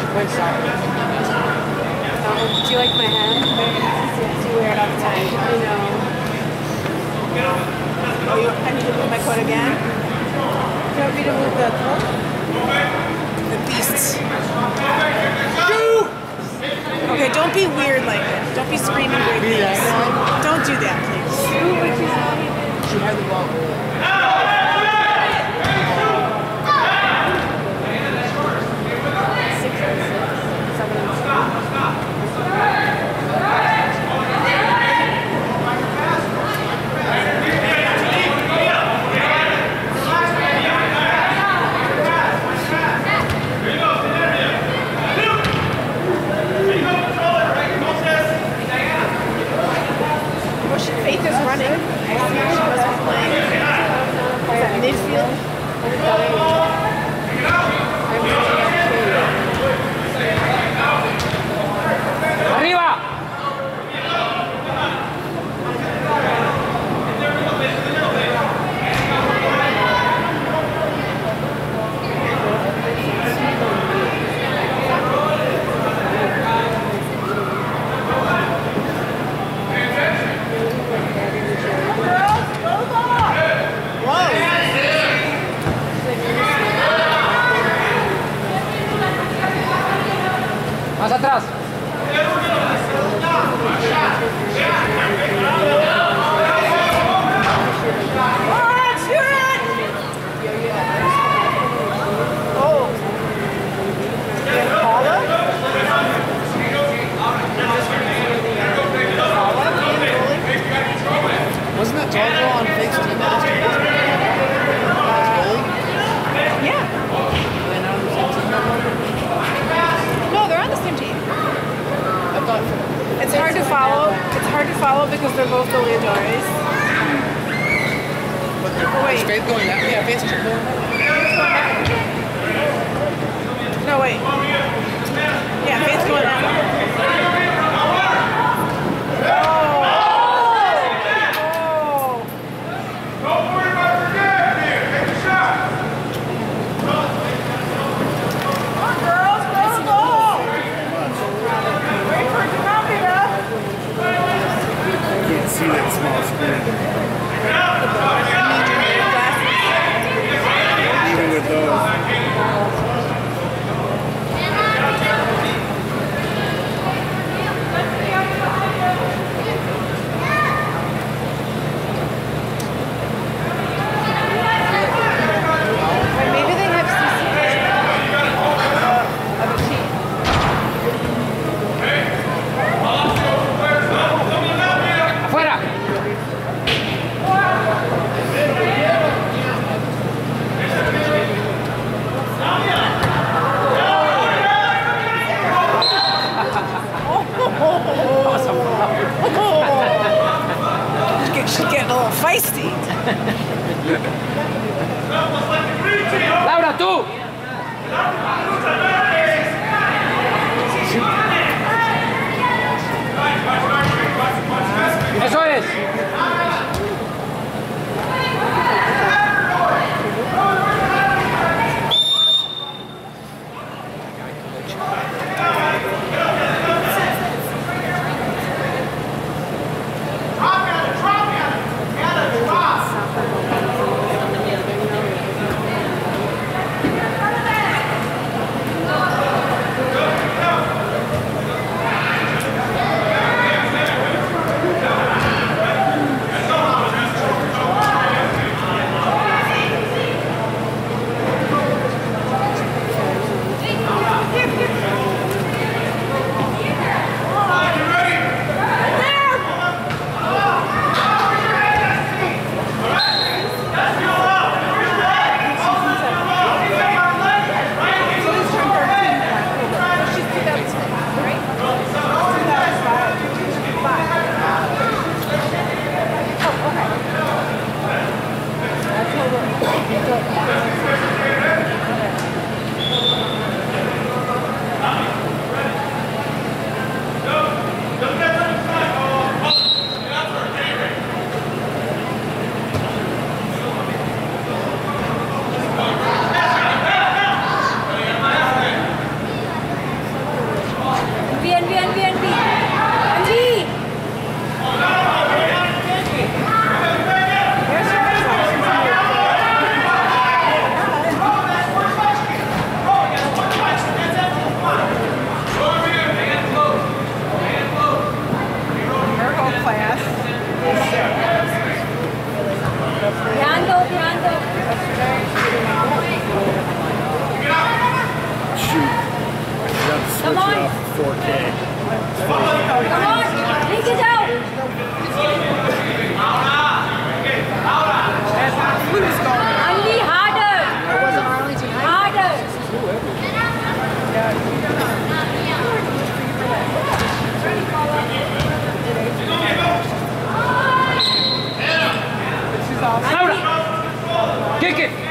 Wait, sorry. Do you like my hand? It's too weird all the time. I know. Oh, I need to move my coat again? Do you want me to move the coat? The beasts. Okay, don't be weird like that. Don't be screaming weird things. Don't do that, please. She had the ball. Faith is running. I see she wasn't playing. Is that midfield? Arriba! Más atrás. Wasn't that Togo on Fake's team last year? Yeah. No, they're on the same team. I thought it's hard to follow. It's hard to follow because they're both goleadores. Oh, wait. Is Faith going that way? Yeah, Faith's going that way. No, wait. Yeah, Faith's going that way. See that small screen. Even with those. Come on. 4K. Come on, take it out. Andy, harder. Harder. Laura. Kick it.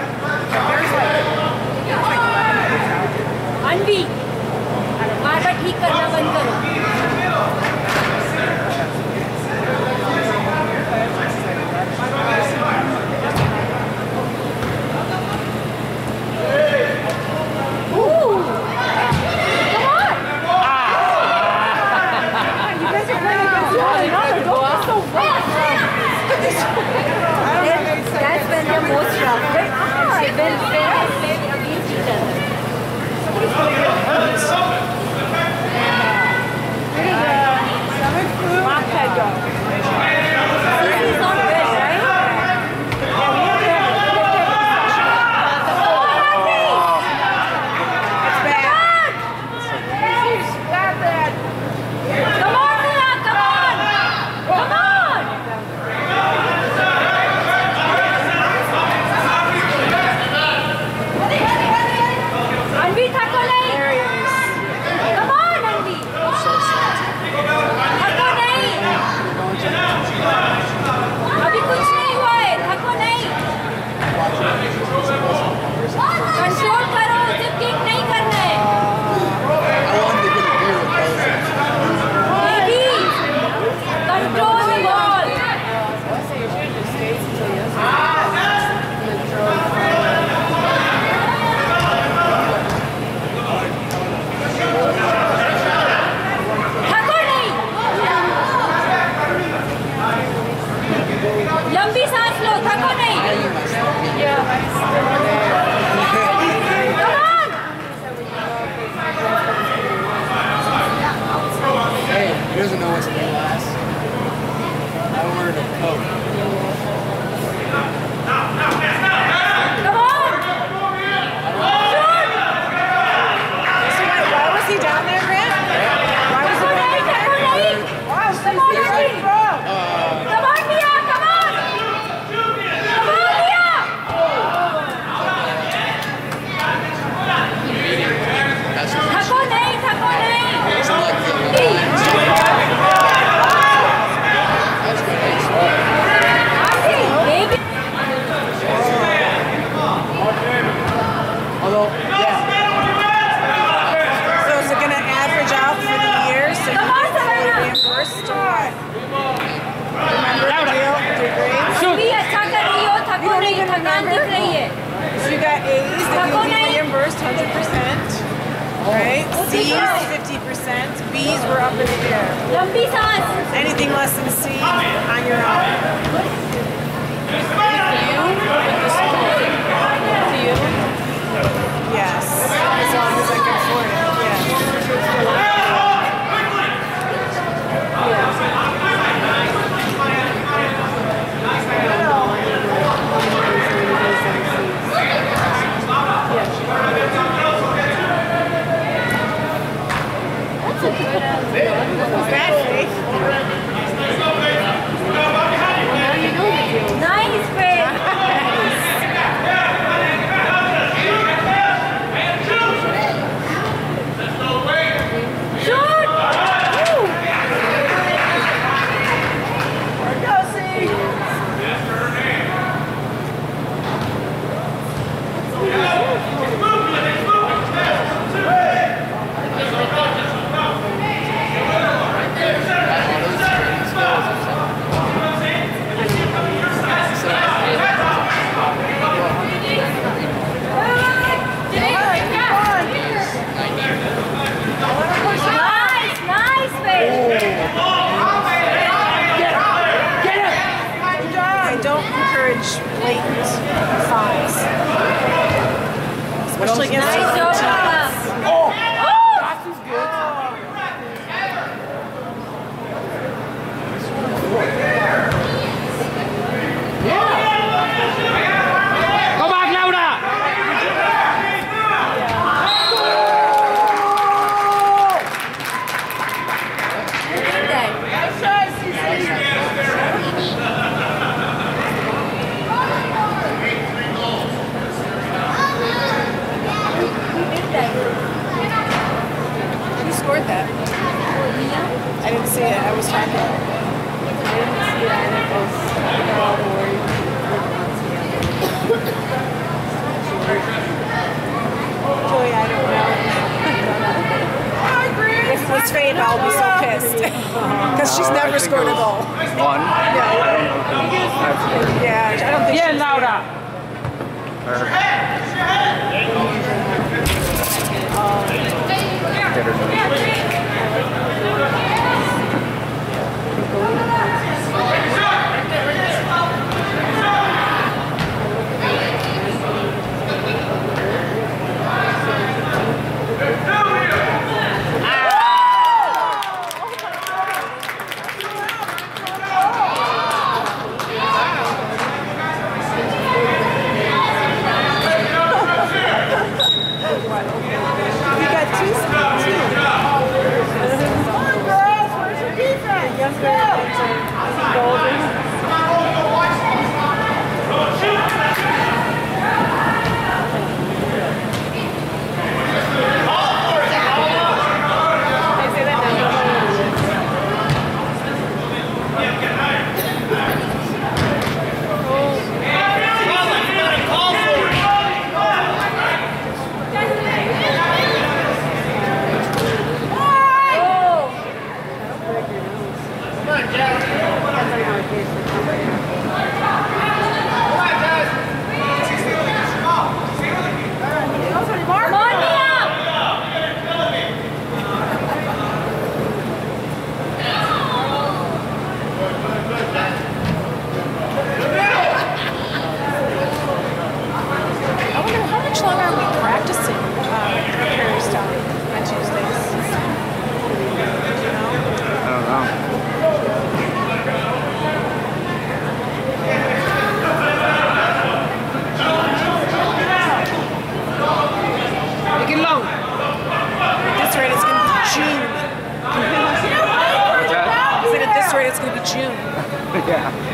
Andy, बार-बार ठीक करना बंद करो. That's when they're most rough. When fair and played against each other. Mark had go. He's not good, right? It's bad. Come on, Mia, come on! Come on! Anvi, thako nahi. Come on, Anvi. Thako nahi. अभी कुछ नहीं हुआ है, थको नहीं. Control करो, सिर्फ kick नहीं करना है. Baby, control the ball. थको नहीं. लंबी सांस लो, थको नहीं. Come on. Hey, he doesn't know what's going to last. I ordered a Coke. Come on. Shoot. So why was he down there, Grant? Why was he down there? थको नहीं. Wow, so Come on, he's Andy. like, bro. Come on, Mia, come on. Come on, Mia. That's थको नहीं, थको नहीं. It's not like the Auntie, baby. Although, yeah. So is it going to average out for the year? So you Come on, get fully Savannah. reimbursed or what? Remember the deal with your grades? भी अच्छा कर रही हो, थको नहीं, थकान दिख रही है. So you got A's that Thako you'll be nahi. reimbursed 100%. Right? C's 50%. B's were up in the air. लंबी सांस. Anything less than C on your own. Yes. As long as I can afford it. Bad faith. Nice, Faith. lose Faith, I'll be so pissed. Because she's never scored a goal. One. Yeah, I don't think Bien, she's Laura. We got two. Come on, girls. Where's your defense? Younger golden. Come on, Mia! I wonder how much longer are we practicing prayer stuff on Tuesdays? I don't know. Make it long. At this rate, it's going to be June. What's that? I said at this rate, it's going to be June. Yeah.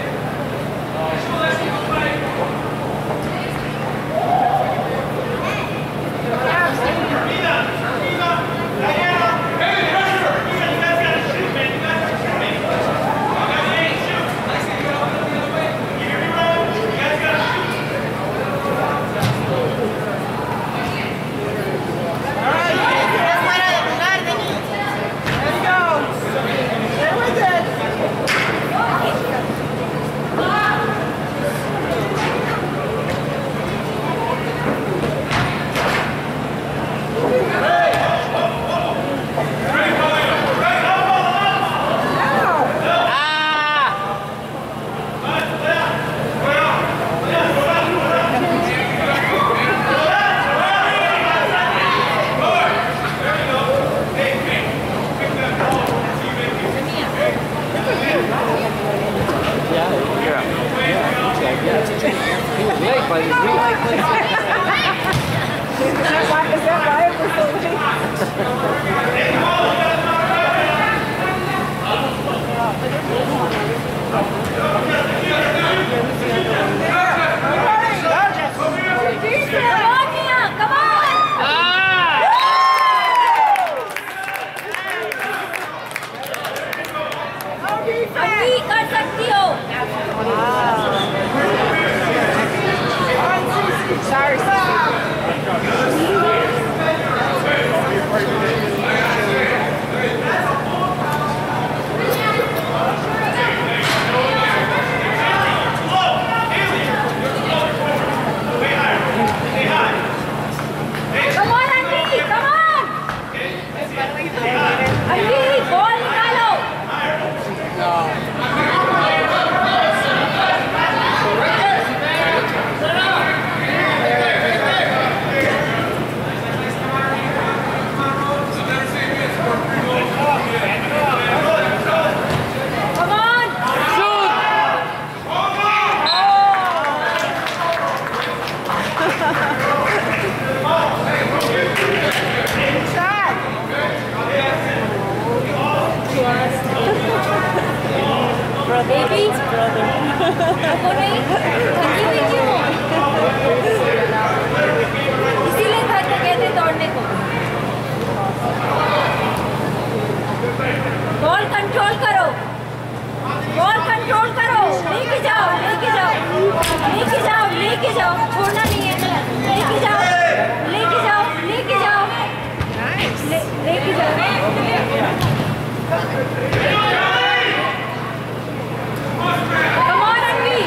Come on, Anvi.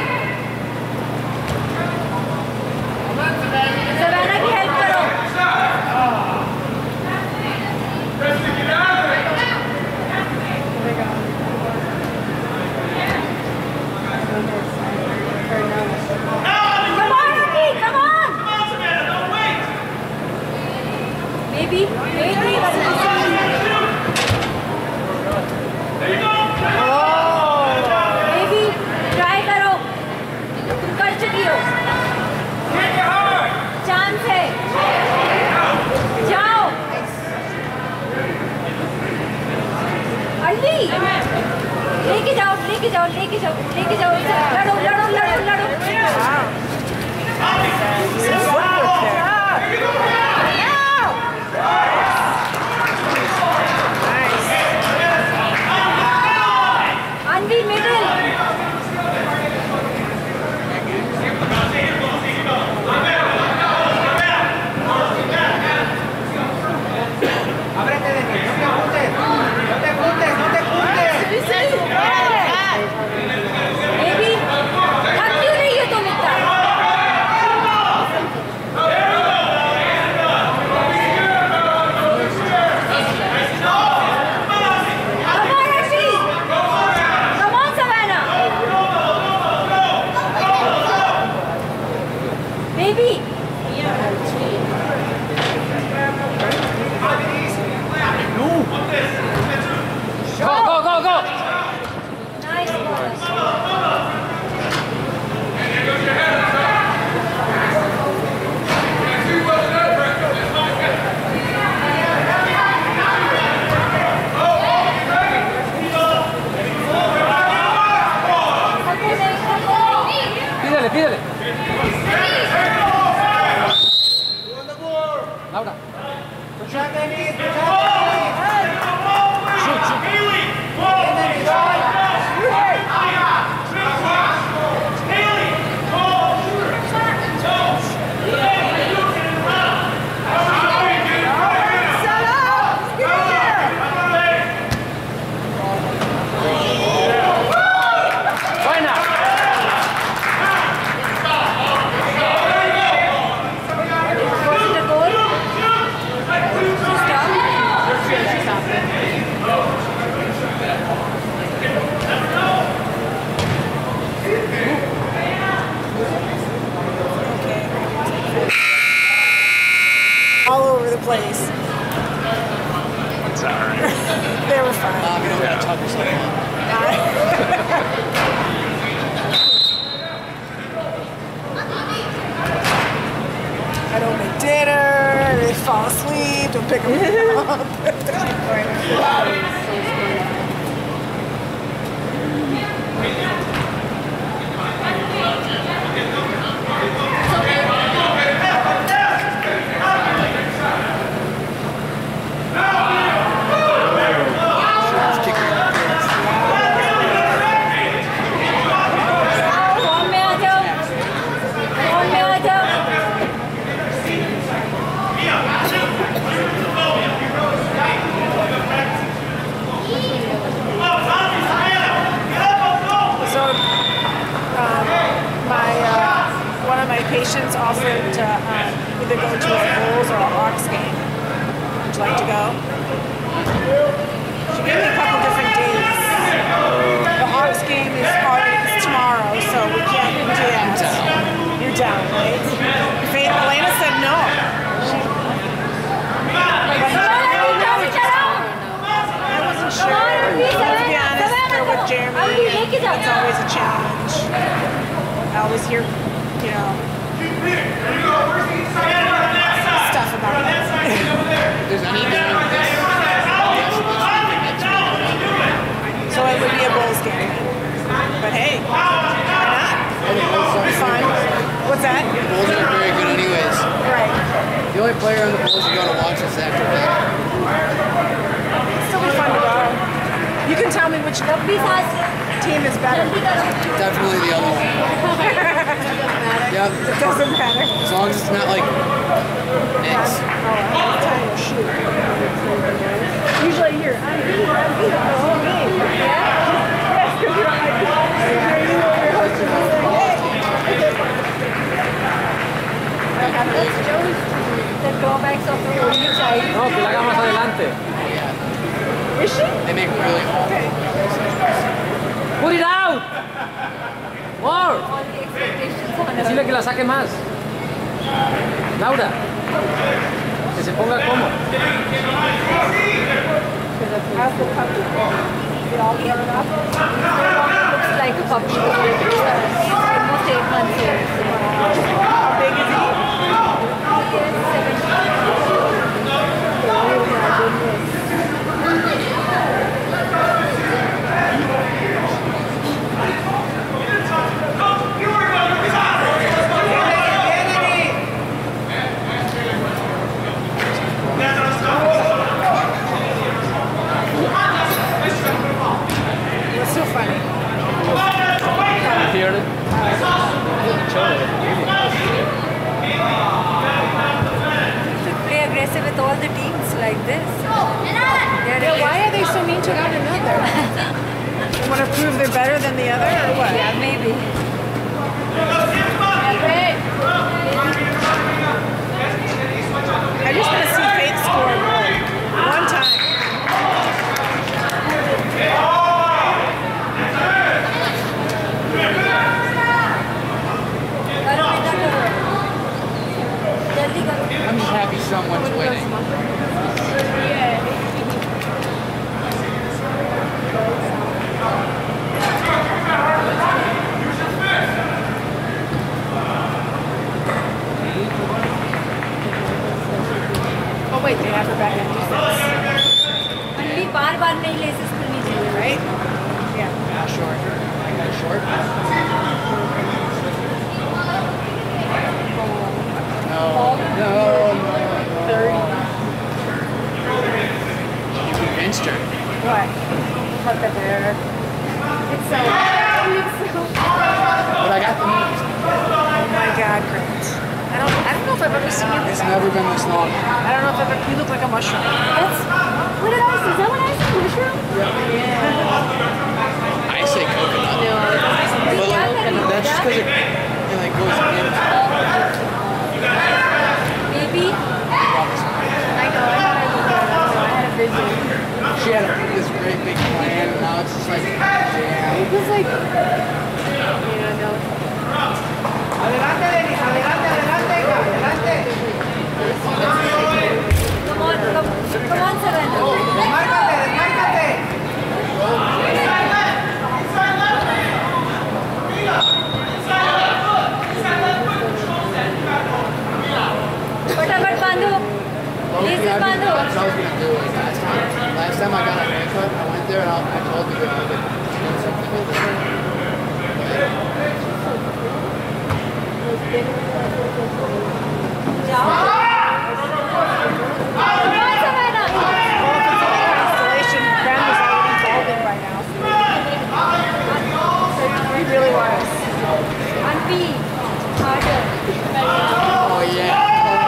Savannah की help करो. Come on, Anvi. Come on. Maybe. Maybe. Try करो. तुम कर चुकी हो. Chance है. जाओ. अली. लेके जाओ. लड़ो. Anvi middle. Maybe. थक क्यों रही हो तुम इतना? Come on, Anvi. Come on, Savannah. Maybe. Go. Nice ball. Pídele. Laura. Buena. Was it a goal? All over the place. Sorry. They were fun. We don't gotta talk yourself I don't make dinner, they fall asleep, don't pick them up. Form में आ जाओ. So, one of my patients offered to either go to a Bulls or a Hawks game. Would you like to go? She gave me a couple different dates. The Hawks game is tomorrow, so we can't do that. You're down, right? Elena said no. I wasn't sure. To be honest, they're with Jeremy. It's always a challenge. I always hear, stuff about it. There's anything So it would be a Bulls game. But hey, why not? It'll be fun. What's that? The Bulls are very good anyways. Right. The only player on the Bulls you gotta watch is Zach Rebecca. Still be fun to go. You can tell me which team is better. Definitely the other one. Yeah, It doesn't matter. as long as it's not like Knicks. Usually here, I'm beat. They make really awful. Put it out. More. All the expectations on her. Decirle que la saque más. Laura. Que se ponga cómodo. How's the puppy? Is it all grown up? Looks like a puppy. He's almost 8 months old. How big is he? He is 17. Oh my goodness. What's so funny? You hear it? You should play aggressive with all the teams like this. Yeah, why are they so mean to one another? They want to prove they're better than the other, or what? Yeah, maybe. I just want to see Faith score a goal. One time. I'm just happy someone's winning. Oh wait, they have her back in defense, Only बार-बार नहीं laces खुलनी चाहिए. right? Yeah. Not short. I got a short. No. 30. You convinced her. What? Cut the hair. It's so. But I got the moves. Oh my God, Grant. I don't know if I've ever seen you this. It's never been this long. I don't know if I've ever. You look like a mushroom. What did I say? Is that what I said? Mushroom? I say coconut. But like, that's just because it like goes in. Maybe. I know, I had a vision. She had this great big plan, and now it's just like, damn. It was like, no. Adelante, Denis, adelante, adelante, adelante. Come on, Savannah. Desmárcate, desmárcate. फटाफट बांधो. Laces बांधो. That's what I was gonna do. Like last time I got a haircut, I went there and I told the girl that something over there. जाओ. Come on, Savannah. Installation. Grant was already balding by now. He really was. On B. Harder. Oh yeah.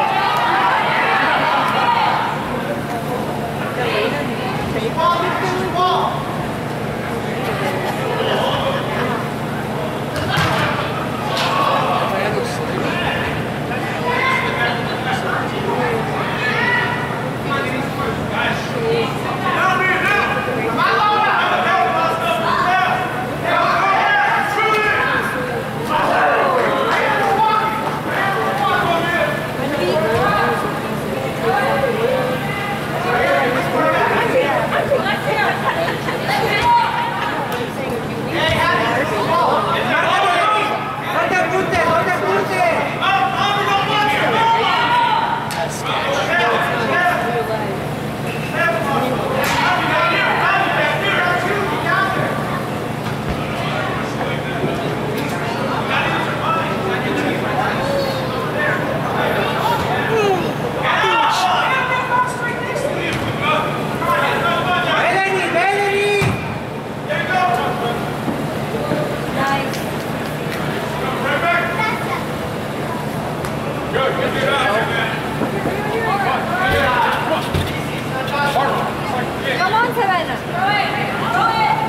Come on, Savannah.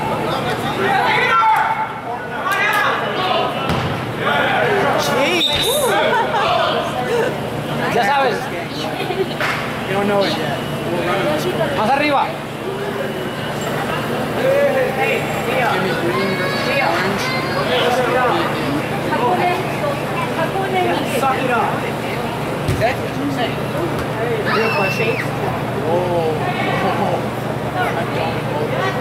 Ya sabes. You don't know it yet. Más arriba. be green versus orange. Suck it up. Exactly what I'm saying. Real question. Oh. I don't know.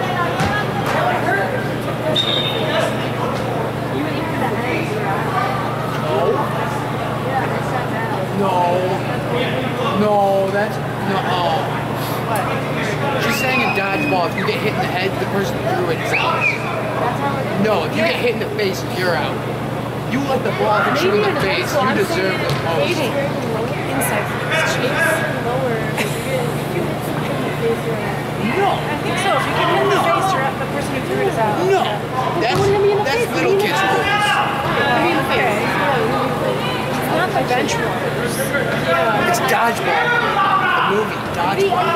No, that's no. What? She's saying in dodgeball, if you get hit in the head, the person who threw it is out. No, if you get hit in the face, you're out. You let the ball hit you in the face, you deserve the most. Inside chase. No. I think so. If you get hit in the face, you're out. The person who threw it is out. No. That's little kids' rules. Okay. It's not the bench warmers. Yeah. It's dodgeball. The movie, dodgeball.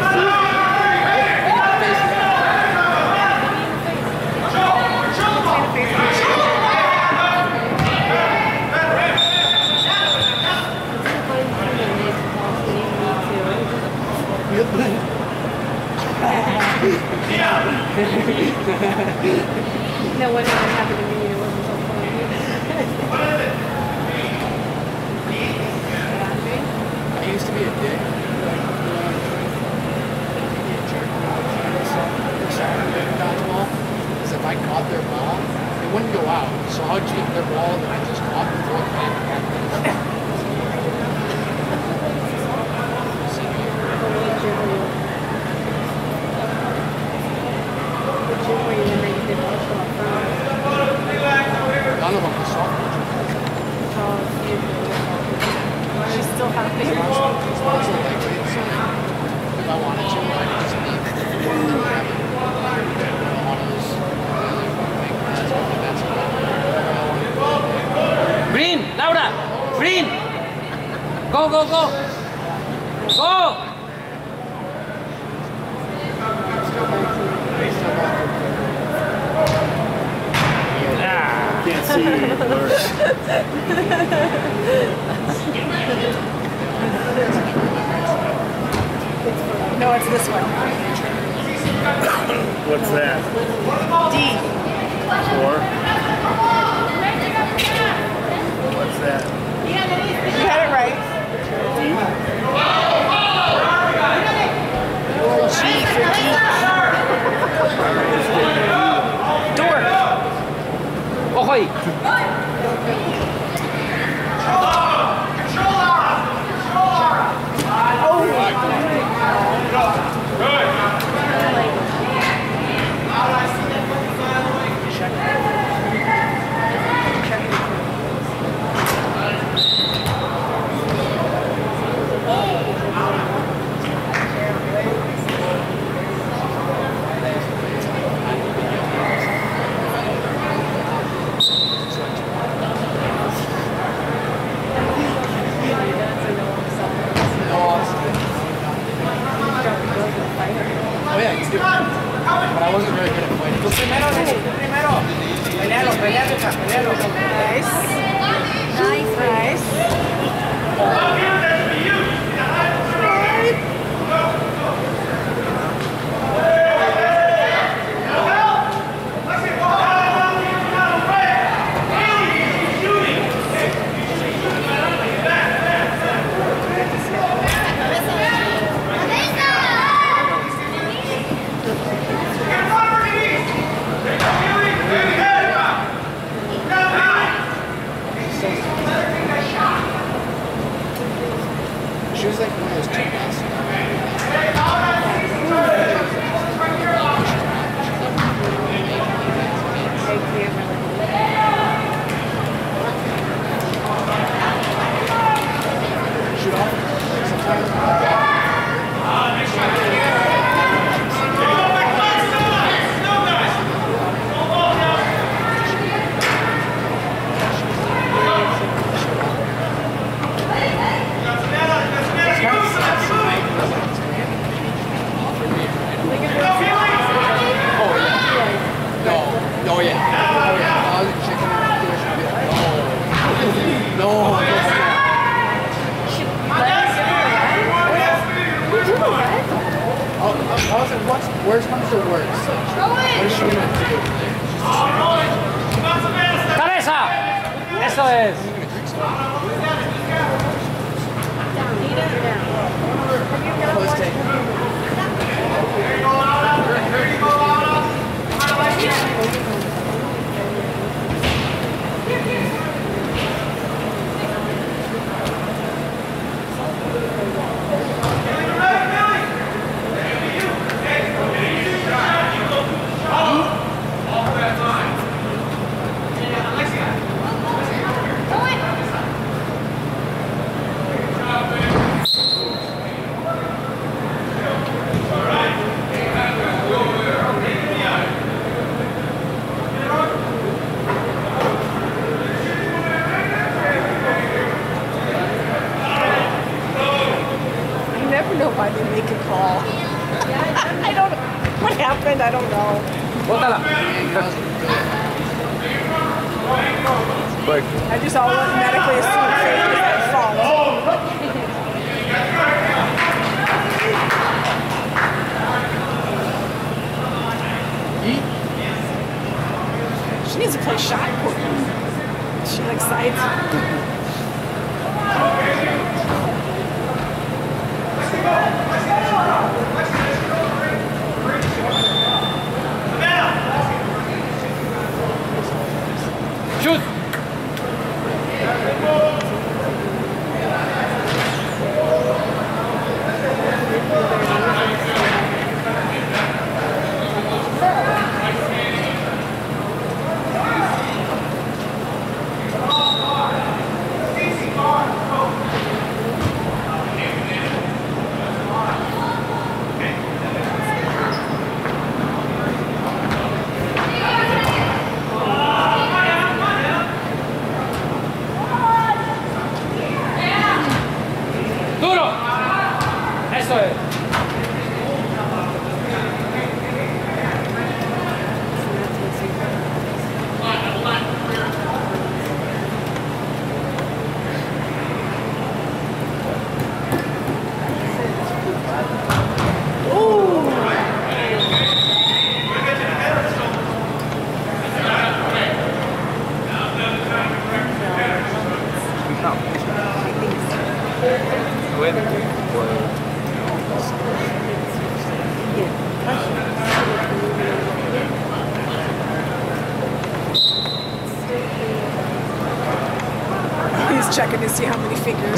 No wonder what happened to me. It wasn't so funny. I used to be a dick. Dodgeball. Because if I caught their ball, it wouldn't go out. So I'd take their ball that I just caught and throw it back. None of them are soft. She still has big If I wanted to, I could just leave. Green, Laura! Green! Go, go, go! Go! Can't see it. No, it's this one. What's that? D. 4? What's that? You had it right. Or G for D. Door. Okay. Oh yeah, you do. But I wasn't very good at fighting. Nice. She was like one of those chicks. Shoot off. Like sometimes. Oh yeah. I was a chicken. No. Where's comes the worst? What is she gonna do? ¡Cabeza! Eso es. You never know why they make a call. I don't know. What happened? I don't know. Bótala. I just automatically assumed Faith was at fault. She needs to play shot put. She like sides. Shoot. Duro. Eso es. He's checking to see how many fingers.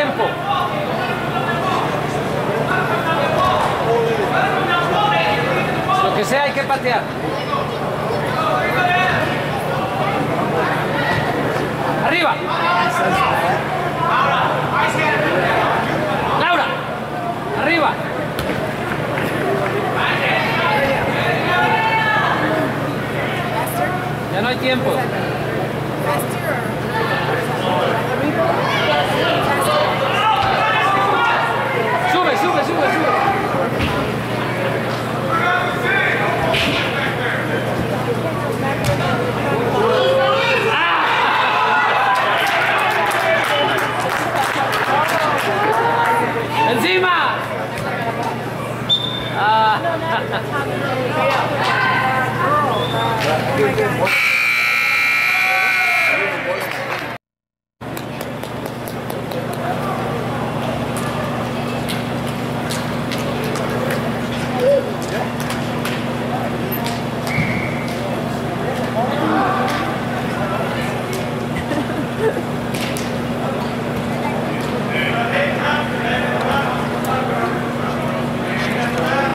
tiempo. Lo que sea hay que patear. Arriba. Laura. Arriba. Ya no hay tiempo. Sube, sube, sube, sube. ¡Encima! Oh my God.